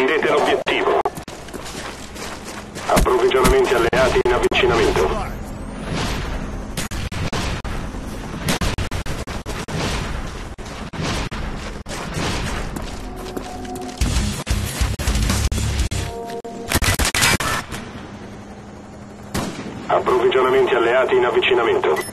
Prendete l'obiettivo. Approvvigionamenti alleati in avvicinamento. Approvvigionamenti alleati in avvicinamento.